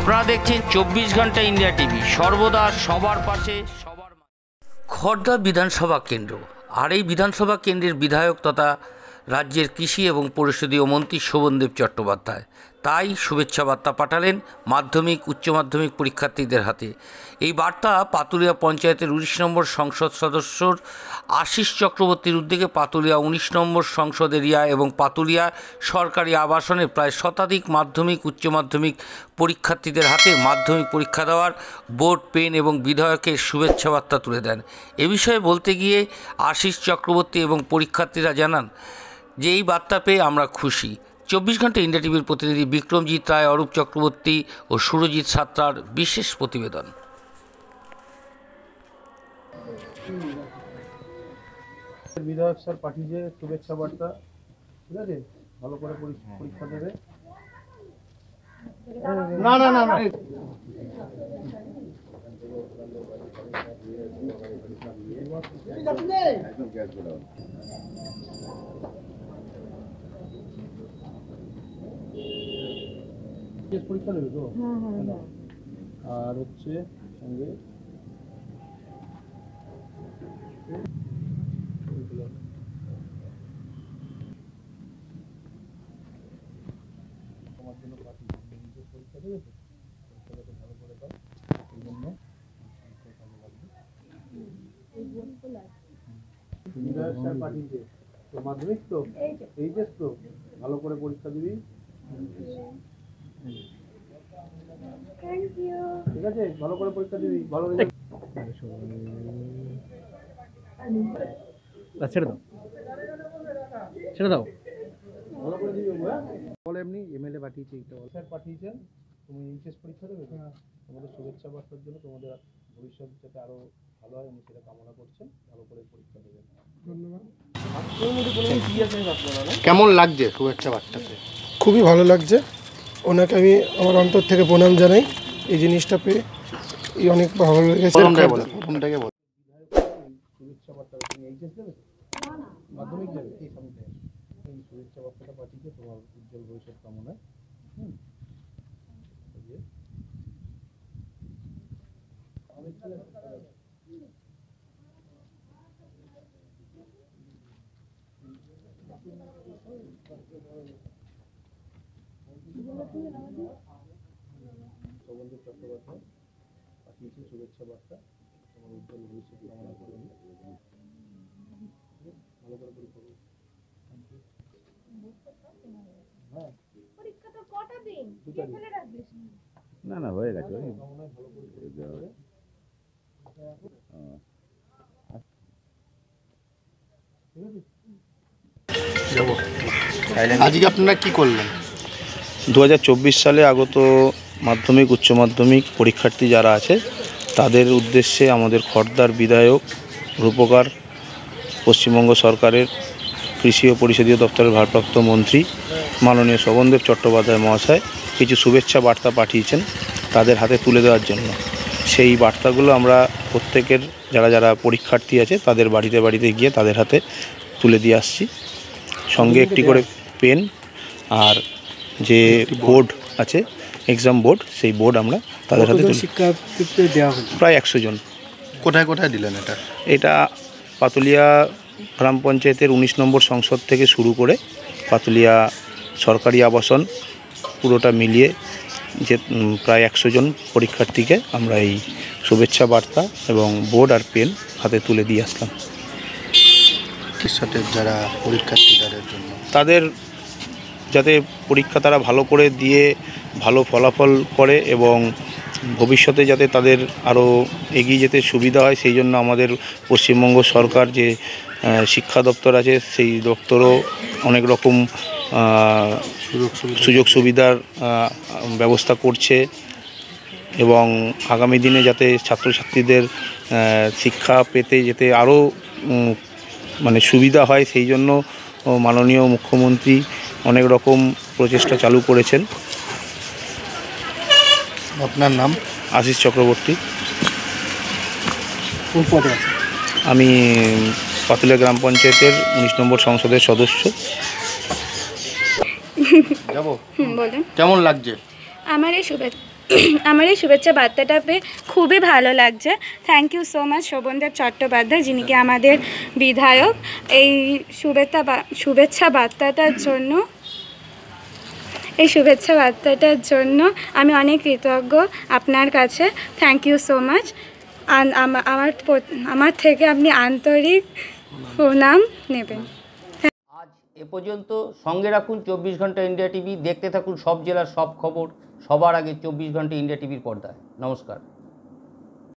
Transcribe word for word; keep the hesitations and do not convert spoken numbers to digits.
আপনারা দেখছেন চব্বিশ ঘন্টা ইন্ডিয়া টিভি, সর্বদা সবার পাশে সবার। খড়দা বিধানসভা কেন্দ্র, আর এই বিধানসভা কেন্দ্রের বিধায়ক তথা রাজ্যের কৃষি এবং পরিষদীয় মন্ত্রী শোভনদেব চট্টোপাধ্যায় তাই শুভেচ্ছা বার্তা পাঠালেন মাধ্যমিক উচ্চ মাধ্যমিক পরীক্ষার্থীদের হাতে। এই বার্তা পাতুলিয়া পঞ্চায়েতের উনিশ নম্বর সংসদ সদস্যর আশিস চক্রবর্তীর উদ্যোগে পাতুলিয়া উনিশ নম্বর সংসদ এরিয়া এবং পাতুলিয়া সরকারি আবাসনে প্রায় শতাধিক মাধ্যমিক উচ্চ মাধ্যমিক পরীক্ষার্থীদের হাতে মাধ্যমিক পরীক্ষা দেওয়ার বোর্ড, পেন এবং বিধায়কের শুভেচ্ছা বার্তা তুলে দেন। এ বিষয়ে বলতে গিয়ে আশিস চক্রবর্তী এবং পরীক্ষার্থীরা জানান যে এই বার্তা পেয়ে আমরা খুশি। চব্বিশ ঘন্টা ইন্ডিয়া টিভির প্রতিনিধি বিক্রমজিৎ রায়, অরূপ চক্রবর্তী ও সুরজিৎ সাত্রার বিশেষ প্রতিবেদন। বিধায়ক স্যার পাঠিয়েছে শুভেচ্ছা বার্তা, ঠিক আছে, ভালো করে পরীক্ষা দেবে। না না না না পরীক্ষা দেবে তো, আর হচ্ছে সঙ্গে তোমার জন্য পরীক্ষা দেবে তো, পরীক্ষাটাকে ভালো করে দাও, এই জন্য ভালো লাগবে। বিধায়ক স্যার পাঠিয়েছে তো, মাধ্যমিক তো এইচএস তো, ভালো করে পরীক্ষা দিবি, ঠিক আছে, ভালো করে পরীক্ষা দিবি, ভালো রেজাল্ট। ছেড়ে দাও ছেড়ে দাও ভালো করে দিবি। বল এমনি এমএলএ পাঠিয়েছে, এইটা স্যার পাঠিয়েছেন, তুমি এইচএস পরীক্ষা দেবে, তোমাদের শুভেচ্ছা বার্তার জন্য তোমাদের ভবিষ্যৎ যাতে আরো ভালো হয় আমি সেটা কামনা করছেন, ভালো করে পরীক্ষা দেবেন। ধন্যবাদ। কেমন লাগছে শুভেচ্ছা বার্তাতে? খুবই ভালো লাগছে, ওনাকে আমি আমার অন্তর থেকে প্রণাম জানাই। এই জিনিসটা পেয়ে এই অনেক ভালো লেগেছে। প্রথমটাকে বল, শুভেচ্ছা বার্তা তুমি এইচএস দেবে, মাধ্যমিক দেবে, এই সামনে এই শুভেচ্ছা বার্তাটা পাঠিয়ে তোমার উজ্জ্বল ভবিষ্যৎ কামনায়। হুম শোভনদেব চট্টোপাধ্যায় পাঠিয়েছে শুভেচ্ছা বার্তা, তোমার উজ্জ্বল ভবিষ্যৎ কামনা করে আমি ভালো করে পরীক্ষা দেবো। হ্যাঁ পরীক্ষাটা কটা দিন ফেলে রাখলিস? না না হয়ে গেছে। কামনায় ভালো করে পরীক্ষা দেবে। আজকে আপনারা কি করলেন? দু হাজার চব্বিশ সালে আগত মাধ্যমিক উচ্চ মাধ্যমিক পরীক্ষার্থী যারা আছে তাদের উদ্দেশ্যে আমাদের খড়দার বিধায়ক রূপকার পশ্চিমবঙ্গ সরকারের কৃষি ও পরিষদীয় দপ্তরের ভারপ্রাপ্ত মন্ত্রী মাননীয় শোভনদেব চট্টোপাধ্যায় মহাশয় কিছু শুভেচ্ছা বার্তা পাঠিয়েছেন তাদের হাতে তুলে দেওয়ার জন্য। সেই বার্তাগুলো আমরা প্রত্যেকের যারা যারা পরীক্ষার্থী আছে তাদের বাড়িতে বাড়িতে গিয়ে তাদের হাতে তুলে দিয়ে আসছি। সঙ্গে একটি করে পেন আর যে বোর্ড আছে এক্সাম বোর্ড, সেই বোর্ড আমরা তাদের হাতে শিক্ষার্থীদের দেওয়া হলো। প্রায় একশো জন। কোথায় কোথায় দিলেন এটা? এটা পাতুলিয়া গ্রাম পঞ্চায়েতের উনিশ নম্বর সংসদ থেকে শুরু করে পাতুলিয়া সরকারি আবাসন পুরোটা মিলিয়ে যে প্রায় একশো জন পরীক্ষার্থীকে আমরা এই শুভেচ্ছা বার্তা এবং বোর্ড আর পেন হাতে তুলে দিয়ে আসলাম। সাথে যারা পরীক্ষার্থী তাদের জন্য, তাদের যাতে পরীক্ষা তারা ভালো করে দিয়ে ভালো ফলাফল করে এবং ভবিষ্যতে যাতে তাদের আরও এগিয়ে যেতে সুবিধা হয় সেই জন্য আমাদের পশ্চিমবঙ্গ সরকার যে শিক্ষা দপ্তর আছে সেই দপ্তরও অনেক রকম সুযোগ সুবিধার ব্যবস্থা করছে এবং আগামী দিনে যাতে ছাত্রছাত্রীদের শিক্ষা পেতে যেতে আরও মানে সুবিধা হয় সেই জন্য মাননীয় মুখ্যমন্ত্রী অনেক রকম প্রচেষ্টা চালু করেছেন। আপনার নাম? আশিস চক্রবর্তী। কোন পদে আছে? আমি পাতুলিয়া গ্রাম পঞ্চায়েতের উনিশ নম্বর সংসদের সদস্য। যাবো। বলুন কেমন লাগছে? আমার এই শুভেচ্ছা আমার এই শুভেচ্ছা বার্তাটা পেয়ে খুবই ভালো লাগছে। Thank you so much Shovandeb Chattopadhyay, যিনি কি আমাদের বিধায়ক। এই শুভেচ্ছা শুভেচ্ছা বার্তাটার জন্য এই শুভেচ্ছা বার্তাটার জন্য আমি অনেক কৃতজ্ঞ আপনার কাছে। Thank you so much. আমার আমার থেকে আপনি আন্তরিক প্রণাম নেবেন। আজ এ পর্যন্ত। সঙ্গে রাখুন চব্বিশ ঘন্টা ইন্ডিয়া টিভি। দেখতে থাকুন সব জেলার সব খবর সবার আগে চব্বিশ ঘন্টা ইন্ডিয়া টিভির পর্দায়। নমস্কার।